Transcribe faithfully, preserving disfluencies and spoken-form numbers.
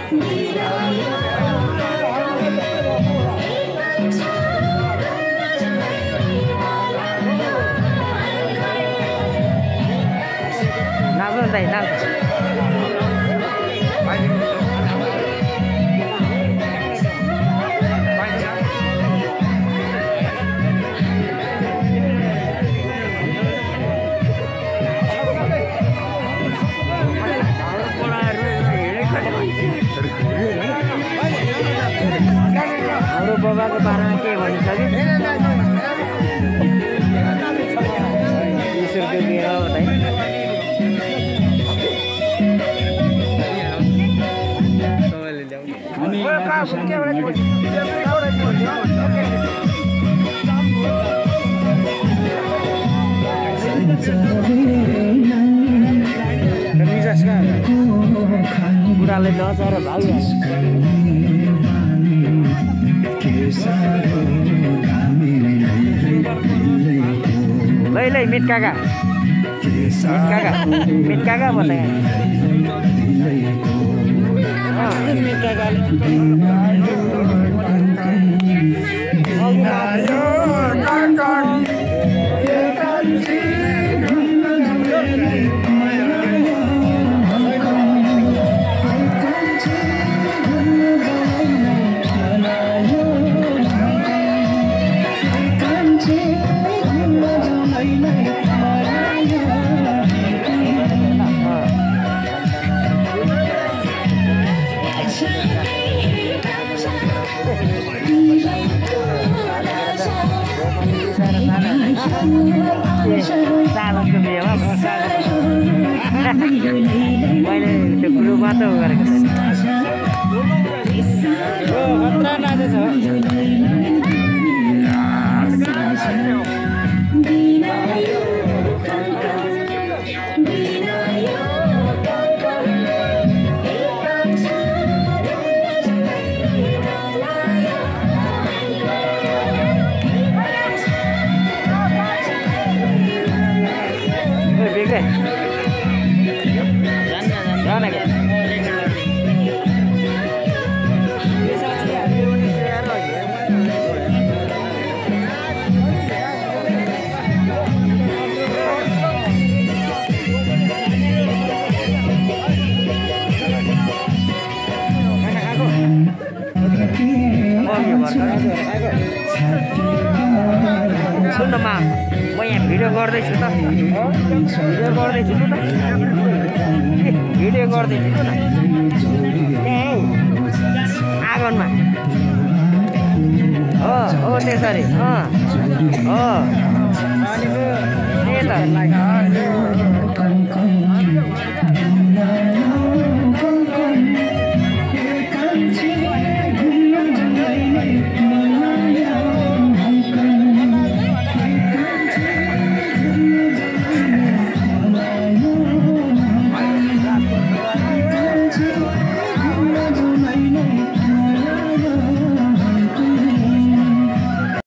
नाच्नु नि त नाच्नु हाम्रो बाबाको बारेमा के भनिसक्यो बिस रुपियाँ दिएर बुढाले नचाएर भाग्यो लै लै मिट काका मिट काका मिट काका बताए मिट काका सालनको बिहेमा मैले त्यो कुरो मात्र गरेको खतरा नाचेछ सुन न मा म यहाँ भिडियो गर्दैछु त भिडियो गर्दैछु त भिडियो गर्दैछु न आँगनमा हो हो त्यसरी अँ हो त्यही त